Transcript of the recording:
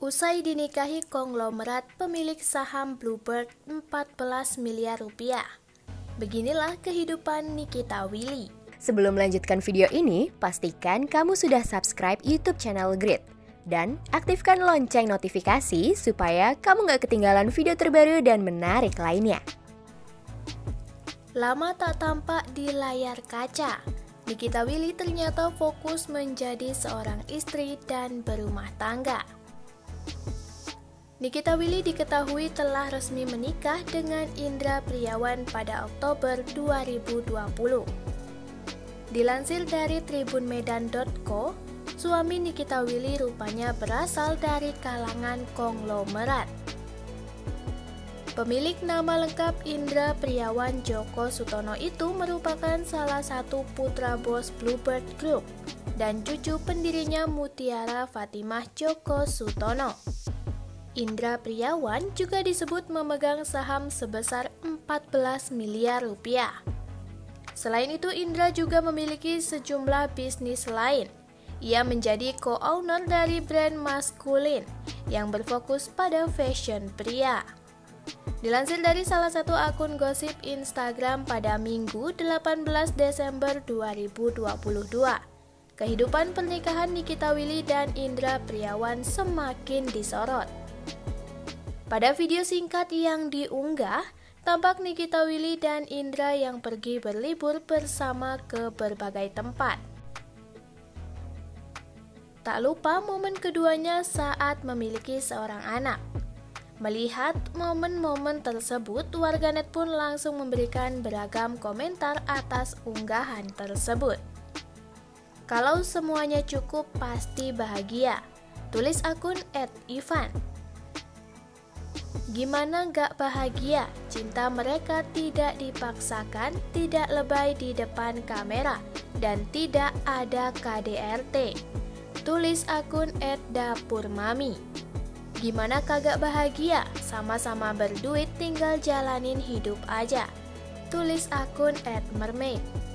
Usai dinikahi konglomerat pemilik saham Bluebird 14 miliar rupiah. Beginilah kehidupan Nikita Willy. Sebelum melanjutkan video ini, pastikan kamu sudah subscribe YouTube channel Grit. Dan aktifkan lonceng notifikasi supaya kamu gak ketinggalan video terbaru dan menarik lainnya. Lama tak tampak di layar kaca, Nikita Willy ternyata fokus menjadi seorang istri dan berumah tangga. Nikita Willy diketahui telah resmi menikah dengan Indra Priawan pada Oktober 2020. Dilansir dari tribunmedan.co, suami Nikita Willy rupanya berasal dari kalangan konglomerat. Pemilik nama lengkap Indra Priawan Djoko Sutono itu merupakan salah satu putra bos Bluebird Group dan cucu pendirinya Mutiara Fatimah Djoko Sutono. Indra Priawan juga disebut memegang saham sebesar 14 miliar rupiah. Selain itu, Indra juga memiliki sejumlah bisnis lain. Ia menjadi co-owner dari brand maskulin yang berfokus pada fashion pria. Dilansir dari salah satu akun gosip Instagram pada Minggu 18 Desember 2022, kehidupan pernikahan Nikita Willy dan Indra Priawan semakin disorot. Pada video singkat yang diunggah, tampak Nikita Willy dan Indra yang pergi berlibur bersama ke berbagai tempat. Tak lupa momen keduanya saat memiliki seorang anak. Melihat momen-momen tersebut, warganet pun langsung memberikan beragam komentar atas unggahan tersebut. Kalau semuanya cukup, pasti bahagia, tulis akun @ivan. Gimana gak bahagia? Cinta mereka tidak dipaksakan, tidak lebay di depan kamera, dan tidak ada KDRT. Tulis akun @dapurmami. Gimana kagak bahagia? Sama-sama berduit, tinggal jalanin hidup aja. Tulis akun @mermaid.